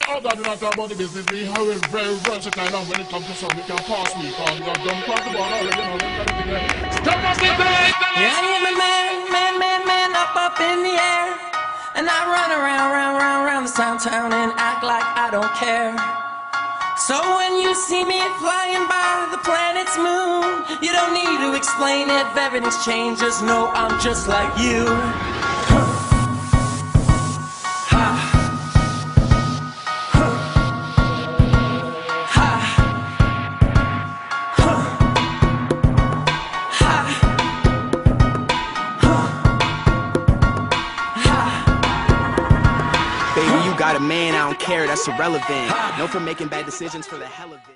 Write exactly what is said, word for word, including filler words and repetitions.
Oh God, do not talk about the business. We are very versatile and when it comes to something, we can pass me. Because we have done quite a lot already. You know, stop us in the light. Yeah, I am a man, man, man, man, up, up in the air. And I run around, round, round, round this town, town and act like I don't care. So when you see me flying by the planet's moon, you don't need to explain it, if everything's changed, just know I'm just like you. Baby, you got a man, I don't care, that's irrelevant. Known for making bad decisions for the hell of it.